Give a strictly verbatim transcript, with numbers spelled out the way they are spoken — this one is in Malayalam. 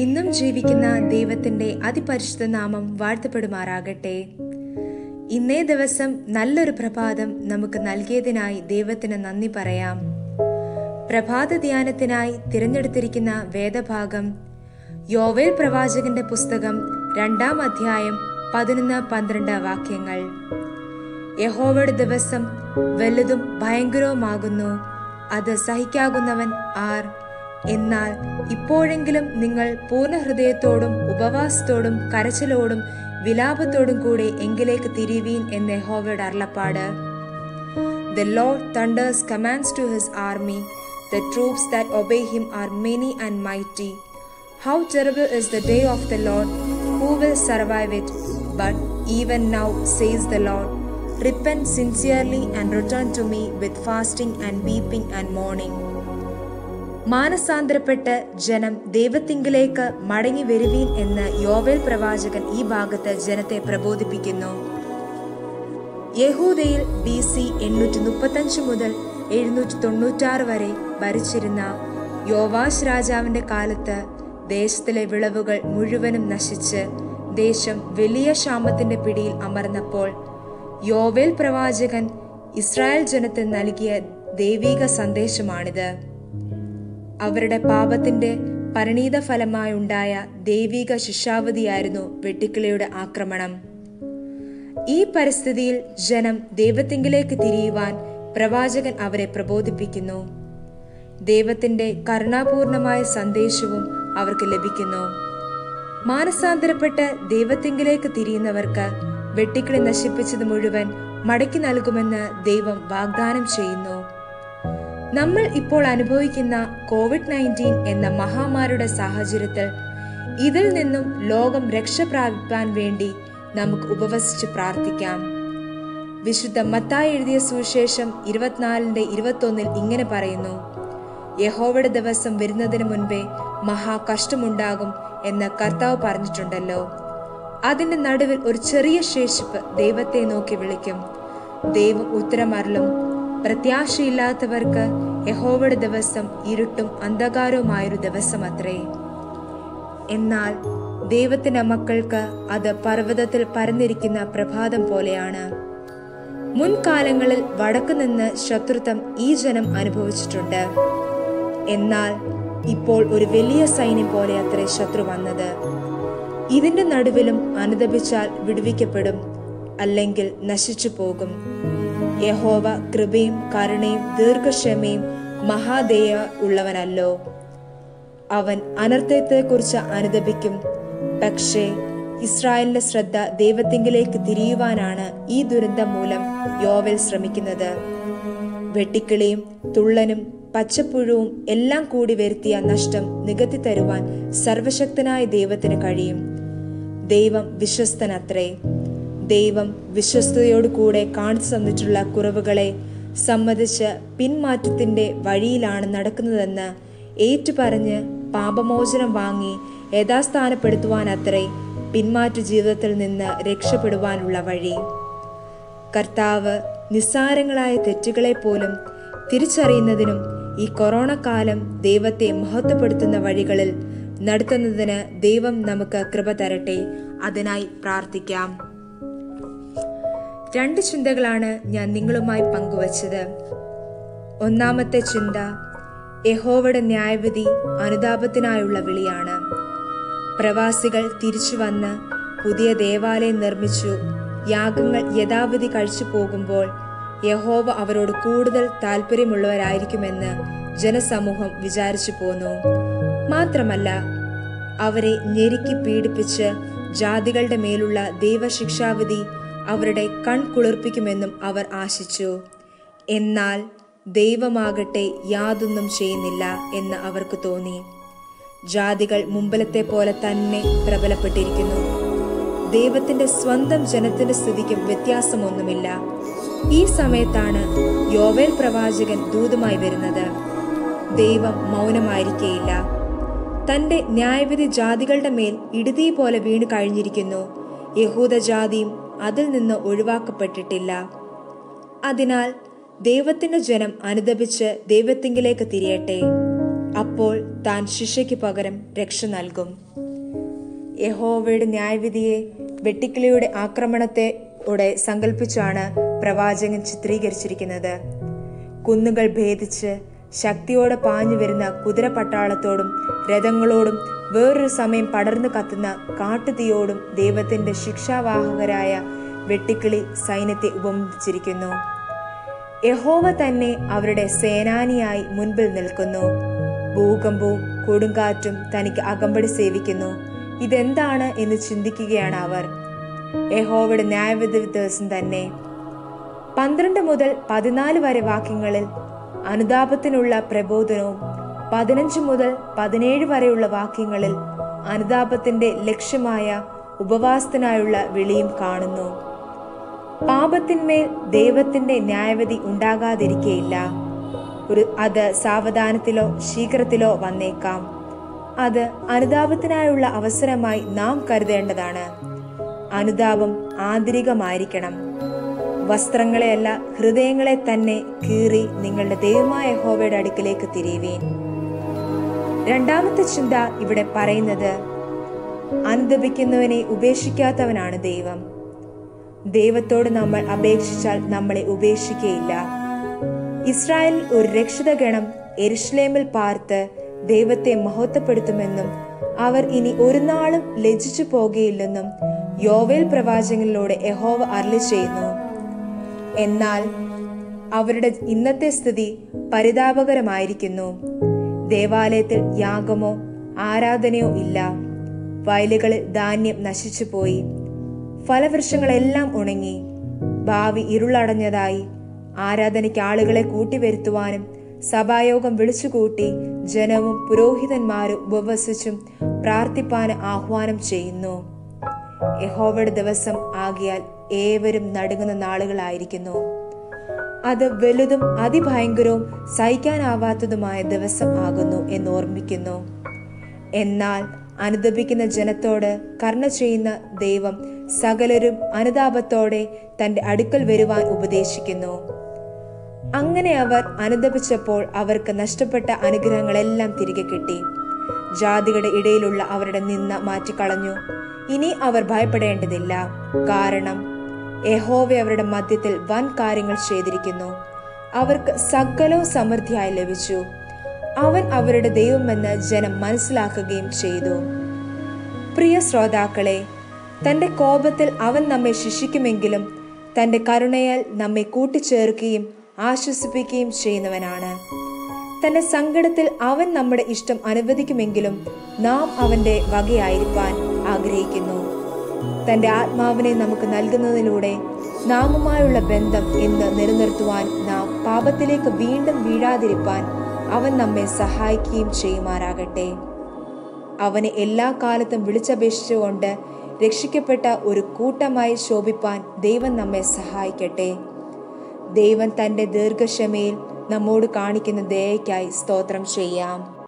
ഇന്നും ജീവിക്കുന്ന ദൈവത്തിന്റെ അതിപരിശുദ്ധ നാമം വാഴ്ത്തപ്പെടുമാറാകട്ടെ. ഇന്നേ ദിവസം നല്ലൊരു പ്രഭാതം നമുക്ക് നൽകിയതിനായി ദൈവത്തിന് നന്ദി പറയാം. പ്രഭാത ധ്യാനത്തിനായി തിരഞ്ഞെടുത്തിരിക്കുന്ന വേദഭാഗം യോവേൽ പ്രവാചകന്റെ പുസ്തകം രണ്ടാം അധ്യായം പതിനൊന്ന് പന്ത്രണ്ട് വാക്യങ്ങൾ. യഹോവയുടെ ദിവസം വലുതും ഭയങ്കരവുമാകുന്നു, അത് സഹിക്കാകുന്നവൻ ആർ? എന്നാൽ ഇപ്പോഴെങ്കിലും നിങ്ങൾ പൂർണ്ണ ഹൃദയത്തോടും ഉപവാസത്തോടും കരച്ചിലോടും വിലാപത്തോടും കൂടെ എങ്കിലേക്ക് തിരിവീൻ എന്ന് യഹോവയുടെ അരുളപ്പാട്. The Lord thunders commands to his army. The troops that obey him are many and mighty. How terrible is the day of the Lord! Who will survive it? But even now, says the Lord, repent sincerely and return to me with fasting and weeping and mourning. മാനസാന്തരപ്പെട്ട് ജനം ദൈവത്തിങ്കിലേക്ക് മടങ്ങി വരുവീൻ എന്ന് യോവേൽ പ്രവാചകൻ ഈ ഭാഗത്ത് ജനത്തെ പ്രബോധിപ്പിക്കുന്നു. യഹൂദയിൽ ബി സി എണ്ണൂറ്റി മുപ്പത്തഞ്ച് മുതൽ എഴുന്നൂറ്റി തൊണ്ണൂറ്റാറ് വരെ ഭരിച്ചിരുന്ന യോവാശ് രാജാവിന്റെ കാലത്ത് ദേശത്തിലെ വിളവുകൾ മുഴുവനും നശിച്ച് ദേശം വലിയ ക്ഷാമത്തിന്റെ പിടിയിൽ അമർന്നപ്പോൾ യോവേൽ പ്രവാചകൻ ഇസ്രായേൽ ജനത്തിന് നൽകിയ ദൈവിക സന്ദേശമാണിത്. അവരുടെ പാപത്തിന്റെ പരിണീത ഫലമായുണ്ടായ ദൈവിക ശിക്ഷാവധിയായിരുന്നു വെട്ടുക്കിളിയുടെ ആക്രമണം. ഈ പരിസ്ഥിതിയിൽ ജനം ദൈവത്തിങ്കിലേക്ക് തിരിയുവാൻ പ്രവാചകൻ അവരെ പ്രബോധിപ്പിക്കുന്നു. ദൈവത്തിന്റെ കരുണാപൂർണമായ സന്ദേശവും അവർക്ക് ലഭിക്കുന്നു. മാനസാന്തരപ്പെട്ട് ദൈവത്തിങ്കിലേക്ക് തിരിയുന്നവർക്ക് വെട്ടുക്കിളി നശിപ്പിച്ചത് മുഴുവൻ മടക്കി നൽകുമെന്ന് ദൈവം വാഗ്ദാനം ചെയ്യുന്നു. നമ്മൾ ഇപ്പോൾ അനുഭവിക്കുന്ന കോവിഡ് നയൻറ്റീൻ എന്ന മഹാമാരിയുടെ സാഹചര്യത്തിൽ ഇതിൽ നിന്നും ലോകം രക്ഷ പ്രാപിപ്പാൻ വേണ്ടി നമുക്ക് ഉപവസിച്ച് പ്രാർത്ഥിക്കാം. വിശുദ്ധ മത്തായി എഴുതിയ സുവിശേഷം ഇരുപത്തിനാലിന്റെ ഇരുപത്തൊന്നിൽ ഇങ്ങനെ പറയുന്നു: യഹോവയുടെ ദിവസം വരുന്നതിന് മുൻപേ മഹാ കഷ്ടമുണ്ടാകും എന്ന് കർത്താവ് പറഞ്ഞിട്ടുണ്ടല്ലോ. അതിന്റെ നടുവിൽ ഒരു ചെറിയ ശേഷിപ്പ് ദൈവത്തെ നോക്കി വിളിക്കും. ദൈവം ഉത്തരമരുളും. പ്രത്യാശയില്ലാത്തവർക്ക് യഹോവയുടെ ദിവസം ഇരുട്ടും അന്ധകാരവുമായൊരു ദിവസം അത്രേ. എന്നാൽ ദൈവത്തിന്റെ മക്കൾക്ക് അത് പർവ്വതത്തിൽ പരന്നിരിക്കുന്ന പ്രഭാതം പോലെയാണ്. മുൻകാലങ്ങളിൽ വടക്കു നിന്ന് ശത്രുത്വം ഈ ജനം അനുഭവിച്ചിട്ടുണ്ട്. എന്നാൽ ഇപ്പോൾ ഒരു വലിയ സൈന്യം പോലെ അത്രേ ശത്രു വന്നത്. ഇതിന്റെ നടുവിലും അനുതപിച്ചാൽ വിടുവിക്കപ്പെടും, അല്ലെങ്കിൽ നശിച്ചു പോകും. യഹോവ കൃപയും കരുണയും ദീർഘക്ഷമയും മഹാദയ ഉള്ളവനല്ലോ. അവൻ അനർത്ഥത്തെക്കുറിച്ച് അനുതപിക്കും. പക്ഷേ ഇസ്രായേലിന്റെ ശ്രദ്ധ ദൈവത്തിങ്കിലേക്ക് തിരിയുവാനാണ് ഈ ദുരന്തം മൂലം യോവേൽ ശ്രമിക്കുന്നത്. വെട്ടിക്കിളിയും തുള്ളനും പച്ചപ്പുഴുവും എല്ലാം കൂടി വരുത്തിയ നഷ്ടം നികത്തി തരുവാൻ സർവശക്തനായ ദൈവത്തിന് കഴിയും. ദൈവം വിശ്വസ്തനത്രേ. ദൈവം വിശ്വസ്തയോടു കൂടെ കാണിച്ചു തന്നിട്ടുള്ള കുറവുകളെ സമ്മതിച്ച് പിന്മാറ്റത്തിന്റെ വഴിയിലാണ് നടക്കുന്നതെന്ന് ഏറ്റുപറഞ്ഞ് പാപമോചനം വാങ്ങി യഥാസ്ഥാനപ്പെടുത്തുവാനത്രേ പിന്മാറ്റ ജീവിതത്തിൽ നിന്ന് രക്ഷപ്പെടുവാനുള്ള വഴി. കർത്താവ് നിസ്സാരങ്ങളായ തെറ്റുകളെ പോലും തിരിച്ചറിയുന്നതിനും ഈ കൊറോണ കാലം ദൈവത്തെ മഹത്വപ്പെടുത്തുന്ന വഴികളിൽ നടത്തുന്നതിന് ദൈവം നമുക്ക് കൃപ തരട്ടെ. അതിനായി പ്രാർത്ഥിക്കാം. രണ്ട് ചിന്തകളാണ് ഞാൻ നിങ്ങളുമായി പങ്കുവച്ചത്. ഒന്നാമത്തെ ചിന്ത, യഹോവയുടെ ന്യായവിധി അനുതാപത്തിനായുള്ള വിളിയാണ്. പ്രവാസികൾ തിരിച്ചു വന്ന് പുതിയ ദേവാലയം നിർമ്മിച്ചു യാഗങ്ങൾ യഥാവിധി കഴിച്ചു പോകുമ്പോൾ യഹോവ അവരോട് കൂടുതൽ താല്പര്യമുള്ളവരായിരിക്കുമെന്ന് ജനസമൂഹം വിചാരിച്ചു പോന്നു. മാത്രമല്ല, അവരെ ഞെരുക്കി പീഡിപ്പിച്ച് ജാതികളുടെ മേലുള്ള ദൈവശിക്ഷാവിധി അവരുടെ കൺകുളിർപ്പിക്കുമെന്നും അവർ ആശിച്ചു. എന്നാൽ ദൈവമാകട്ടെ യാതൊന്നും ചെയ്യുന്നില്ല എന്ന് അവർക്ക് തോന്നി. ജാതികൾ മുമ്പിലത്തെ പോലെ തന്നെ പ്രബലപ്പെട്ടിരിക്കുന്നു. ദൈവത്തിന്റെ സ്വന്തം ജനത്തിന്റെ സ്ഥിതിക്കും വ്യത്യാസമൊന്നുമില്ല. ഈ സമയത്താണ് യോവേൽ പ്രവാചകൻ ദൂതുമായി വരുന്നത്. ദൈവം മൗനമായിരിക്കേയില്ല. തന്റെ ന്യായവിധി ജാതികളുടെ മേൽ ഇടുതി പോലെ വീണു കഴിഞ്ഞിരിക്കുന്നു. യഹൂദ ജാതിയും അതിൽ നിന്ന് ഒഴിവാക്കപ്പെട്ടിട്ടില്ല. അതിനാൽ ദൈവത്തിന്റെ ജനം അനുതപിച്ച് ദൈവത്തിങ്കിലേക്ക് തിരിയട്ടെ. അപ്പോൾ താൻ ശിക്ഷയ്ക്ക് പകരം രക്ഷ നൽകും. യഹോവയുടെ ന്യായവിധിയെ വെട്ടുക്കിളിയുടെ ആക്രമണത്തോടെ സങ്കല്പിച്ചാണ് പ്രവാചകൻ ചിത്രീകരിച്ചിരിക്കുന്നത്. കുന്നുകൾ ഭേദിച്ച് ശക്തിയോടെ പാഞ്ഞു വരുന്ന കുതിരപ്പട്ടാളത്തോടും രഥങ്ങളോടും വേറൊരു സമയം പടർന്നു കത്തുന്ന കാട്ടുതീയോടും ദൈവത്തിന്റെ ശിക്ഷാവാഹകരായ വെട്ടുക്കിളി സൈന്യത്തെ ഉപമിച്ചിരിക്കുന്നു. യഹോവ തന്നെ അവരുടെ സേനാനിയായി മുൻപിൽ നിൽക്കുന്നു. ഭൂകമ്പവും കൊടുങ്കാറ്റും തനിക്ക് അകമ്പടി സേവിക്കുന്നു. ഇതെന്താണ് എന്ന് ചിന്തിക്കുകയാണ് അവർ. യഹോവയുടെ ന്യായവിധി ദിവസം തന്നെ. പന്ത്രണ്ട് മുതൽ പതിനാല് വരെ വാക്യങ്ങളിൽ അനുതാപത്തിനുള്ള പ്രബോധനവും പതിനഞ്ച് മുതൽ പതിനേഴ് വരെയുള്ള വാക്യങ്ങളിൽ അനുതാപത്തിന്റെ ലക്ഷ്യമായ ഉപവാസത്തിനായുള്ള വിളിയും കാണുന്നു. പാപത്തിന്മേൽ ദൈവത്തിന്റെ ന്യായവിധി ഉണ്ടാകാതിരിക്കയില്ല. ഒരു അത് സാവധാനത്തിലോ ശീഘ്രത്തിലോ വന്നേക്കാം. അത് അനുതാപത്തിനായുള്ള അവസരമായി നാം കരുതേണ്ടതാണ്. അനുതാപം ആന്തരികമായിരിക്കണം. വസ്ത്രങ്ങളെയല്ല, ഹൃദയങ്ങളെ തന്നെ കീറി നിങ്ങളുടെ ദൈവമായ യഹോവയുടെ അടുക്കിലേക്ക് തിരിയുവീൻ. രണ്ടാമത്തെ ചിന്ത ഇവിടെ പറയുന്നത്, അനുതപിക്കുന്നവനെ ഉപേക്ഷിക്കാത്തവനാണ് ദൈവം. ദൈവത്തോട് നമ്മൾ അപേക്ഷിച്ചാൽ നമ്മളെ ഉപേക്ഷിക്കുകയില്ല. ഇസ്രായേലിൽ ഒരു രക്ഷിതഗണം യെരുശലേമിൽ പാർത്ത് ദൈവത്തെ മഹത്വപ്പെടുത്തുമെന്നും അവർ ഇനി ഒരു നാളും ലജ്ജിച്ചു പോകുകയില്ലെന്നും യോവേൽ പ്രവാചകനിലൂടെ യഹോവ അരുളി ചെയ്യുന്നു. എന്നാൽ അവരുടെ ഇന്നത്തെ സ്ഥിതി പരിതാപകരമായിരിക്കുന്നു. ദേവാലയത്തിൽ യാഗമോ ആരാധനയോ ഇല്ല. വയലുകളിൽ ധാന്യം നശിച്ചുപോയി. ഫലവൃക്ഷങ്ങളെല്ലാം ഉണങ്ങി. ഭാവി ഇരുളടഞ്ഞതായി. ആരാധനയ്ക്ക് ആളുകളെ കൂട്ടിവരുത്തുവാനും സഭായോഗം വിളിച്ചുകൂട്ടി ജനവും പുരോഹിതന്മാരും ഉപവസിച്ചും പ്രാർത്ഥിപ്പാൻ ആഹ്വാനം ചെയ്യുന്നു. യഹോവയുടെ ദിവസം ആകിയാൽ ഏവരും നടുങ്ങുന്ന നാളുകളായിരിക്കുന്നു. അത് വലുതും അതിഭയങ്കരവും സഹിക്കാനാവാത്തതുമായ ദിവസം ആകുന്നു എന്ന് ഓർമ്മിക്കുന്നു. എന്നാൽ അനുതപിക്കുന്ന ജനത്തോട് കരുണ ചെയ്യുന്ന ദൈവം സകലരും അനുതാപത്തോടെ തന്റെ അടുക്കൽ വരുവാൻ ഉപദേശിക്കുന്നു. അങ്ങനെ അവർ അനുതപിച്ചപ്പോൾ അവർക്ക് നഷ്ടപ്പെട്ട അനുഗ്രഹങ്ങളെല്ലാം തിരികെ കിട്ടി. ജാതികളുടെ ഇടയിലുള്ള അവരുടെ നിന്ന മാറ്റിക്കളഞ്ഞു. ഇനി അവർ ഭയപ്പെടേണ്ടതില്ല. കാരണം യഹോവ അവരുടെ മധ്യത്തിൽ വൻ കാര്യങ്ങൾ ചെയ്തിരിക്കുന്നു. അവർക്ക് സകലവും സമൃദ്ധിയായി ലഭിച്ചു. അവൻ അവരുടെ ദൈവമെന്ന് ജനം മനസ്സിലാക്കുകയും ചെയ്തു. പ്രിയ ശ്രോതാക്കളെ, തന്റെ കോപത്തിൽ അവൻ നമ്മെ ശിക്ഷിക്കുമെങ്കിലും തന്റെ കരുണയാൽ നമ്മെ കൂട്ടിച്ചേർക്കുകയും ആശ്വസിപ്പിക്കുകയും ചെയ്യുന്നവനാണ്. തന്റെ സങ്കടത്തിൽ അവൻ നമ്മുടെ ഇഷ്ടം അനുവദിക്കുമെങ്കിലും നാം അവന്റെ വകയായിരിക്കാൻ ആഗ്രഹിക്കുന്നു. തന്റെ ആത്മാവിനെ നമുക്ക് നൽകുന്നതിലൂടെ നാമുമായുള്ള ബന്ധം എന്ന് നിലനിർത്തുവാൻ നാം പാപത്തിലേക്ക് വീണ്ടും വീഴാതിരിപ്പാൻ അവൻ നമ്മെ സഹായിക്കുകയും ചെയ്യുമാറാകട്ടെ. അവനെ എല്ലാ കാലത്തും വിളിച്ചപേക്ഷിച്ചുകൊണ്ട് രക്ഷിക്കപ്പെട്ട ഒരു കൂട്ടമായി ശോഭിപ്പാൻ ദൈവം നമ്മെ സഹായിക്കട്ടെ. ദൈവം തന്റെ ദീർഘക്ഷമയിൽ നമ്മോട് കാണിക്കുന്ന ദയയ്ക്കായി സ്തോത്രം ചെയ്യാം.